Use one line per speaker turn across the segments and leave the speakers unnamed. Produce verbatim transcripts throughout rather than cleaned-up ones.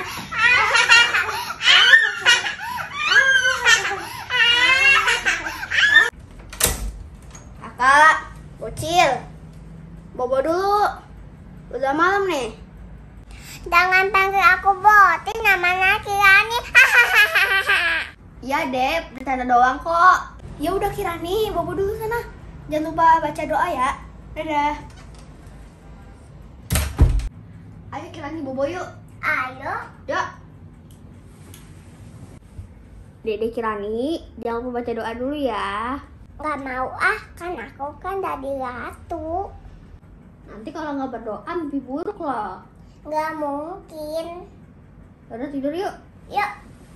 Kakak, bocil, bobo dulu. Udah malam nih.
Jangan panggil aku Botin, namanya Kirani.
Iya, Dep, bercanda doang kok. Ya udah Kirani, bobo dulu sana. Jangan lupa baca doa ya. Dadah. Ayo Kirani bobo yuk.
Ayo.
Yuk. Dede Kirani, jangan lupa baca doa dulu ya.
Gak mau ah, kan aku kan jadi ratu.
Nanti kalau nggak berdoa mimpi buruk loh.
Gak mungkin.
Udah tidur yuk.
Yuk.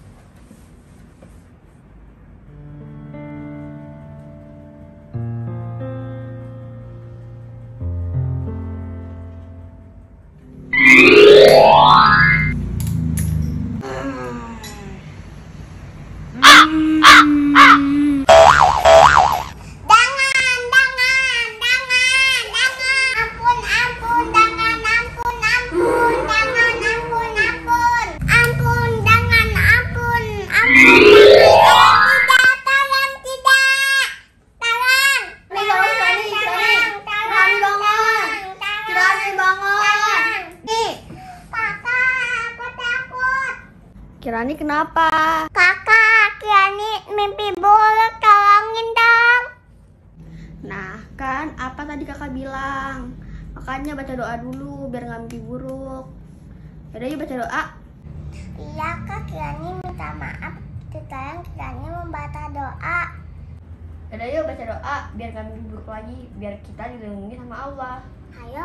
Kirani kenapa?
Kakak, Kirani mimpi buruk, tolongin dong.
Nah kan apa tadi kakak bilang. Makanya baca doa dulu biar nggak mimpi buruk. Yaudah yuk baca doa.
Iya kak, Kirani minta maaf. Sekarang Kirani membaca doa.
Yaudah yuk baca doa biar nggak mimpi buruk lagi. Biar kita dilindungi sama Allah.
Ayo.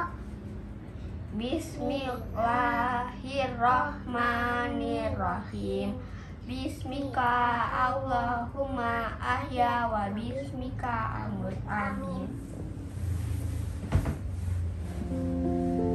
Bismillahirrahmanirrahim. Bismika Allahumma ahya wa bismika amut. Amin.